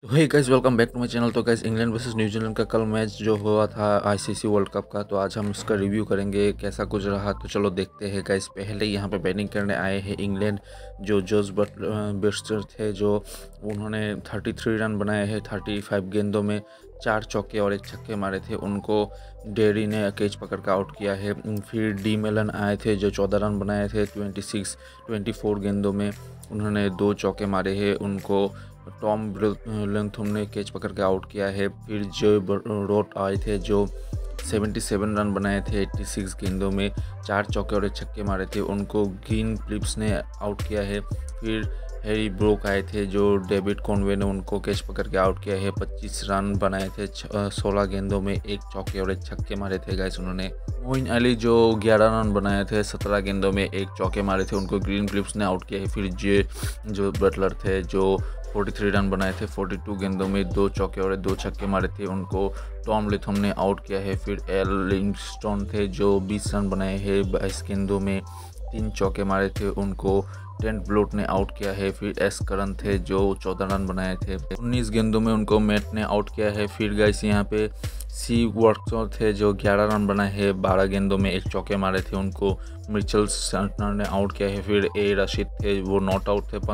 तो hey guys, welcome back to my channel. तो guys, England versus New Zealand का कल मैच जो हुआ था आईसीसी वर्ल्ड कप का, तो आज हम इसका रिव्यू करेंगे कैसा कुछ रहा। तो चलो देखते हैं गाइस। पहले यहाँ पे बैटिंग करने आए हैं इंग्लैंड। जो जोस बटलर थे, जो उन्होंने 33 रन बनाए हैं 35 गेंदों में। 4 चौके और 1 छक्के मारे थे। उनको डेरी ने कैच पकड़ कर आउट किया है। फिर डी मेलन आए थे जो 14 रन बनाए थे 24 गेंदों में। उन्होंने 2 चौके मारे हैं। उनको टॉम लेंथम ने कैच पकड़ के आउट किया है। फिर जो रोट आए थे जो 77 रन बनाए थे 86 गेंदों में। 4 चौके और 1 छक्के मारे थे। उनको ग्रीन फिलिप्स ने आउट किया है। फिर हैरी ब्रोक आए थे जो डेविड कॉनवे ने उनको कैच पकड़ के आउट किया है। 25 रन बनाए थे 16 गेंदों में। 1 चौके और 1 छक्के मारे थे गाइस उन्होंने। मोइन अली जो 11 रन बनाए थे 17 गेंदों में। 1 चौके मारे थे। उनको ग्रीन फिलिप्स ने आउट किया है। फिर जो बटलर थे जो 43 रन बनाए थे 42 गेंदों में। 2 चौके और 2 छक्के मारे थे। उनको टॉम लेथम ने आउट किया है। फिर एल लिंगस्टोन थे जो 20 रन बनाए हैं 22 गेंदों में। 3 चौके मारे थे। उनको टेंट ब्लोट ने आउट किया है। फिर एस करन थे जो 14 रन बनाए थे 19 गेंदों में। उनको मैट ने आउट किया है। फिर गाइस यहाँ पे सी वर्कसो थे जो 11 रन बनाए हैं 12 गेंदों में। 1 चौके मारे थे। उनको मिचेल सैंटनर ने आउट किया है। फिर ए रशीद थे वो नॉट आउट थे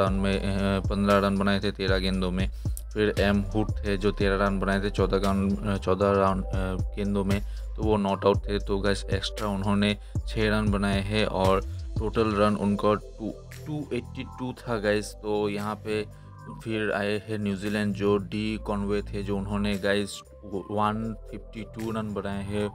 15 रन बनाए थे 13 गेंदों में। फिर एम हुड थे जो 13 रन बनाए थे 14 रन गेंदों में, तो वो नॉट आउट थे। तो गैस एक्स्ट्रा उन्होंने 6 रन बनाए हैं और टोटल रन उनका 282 था गैस। तो यहाँ पे फिर आए हैं न्यूजीलैंड जो डी कॉनवे थे जो उन्होंने गैस 152 रन बनाए हैं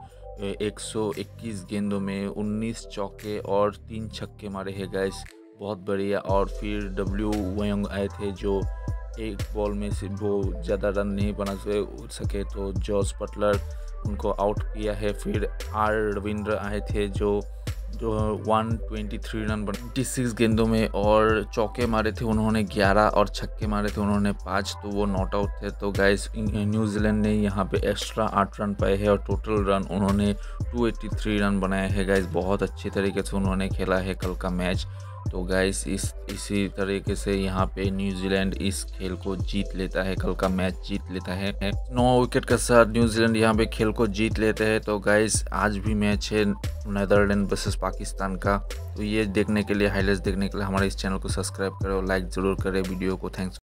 121 गेंदों में। 19 चौके और 3 छक्के मारे हैं गैस, बहुत बढ़िया। और फिर डब्ल्यू वोंग आए थे जो एक बॉल में से वो ज़्यादा रन नहीं बना सके, तो जोस बटलर उनको आउट किया है। फिर आर रविंद्र आए थे जो 123 रन 26 गेंदों में और चौके मारे थे उन्होंने 11 और छक्के मारे थे उन्होंने 5, तो वो नॉट आउट थे। तो गाइस न्यूजीलैंड ने यहाँ पे एक्स्ट्रा 8 रन पाए हैं और टोटल रन उन्होंने 283 रन बनाए हैं गाइस। बहुत अच्छी तरीके से उन्होंने खेला है कल का मैच। तो गाइस इसी तरीके से यहाँ पे न्यूजीलैंड इस खेल को जीत लेता है, कल का मैच जीत लेता है। 9 विकेट के साथ न्यूजीलैंड यहाँ पे खेल को जीत लेते हैं। तो गाइस आज भी मैच है नीदरलैंड वर्सेस पाकिस्तान का। तो ये देखने के लिए, हाइलाइट्स देखने के लिए हमारे इस चैनल को सब्सक्राइब करें और लाइक ज़रूर करें वीडियो को। थैंक्स।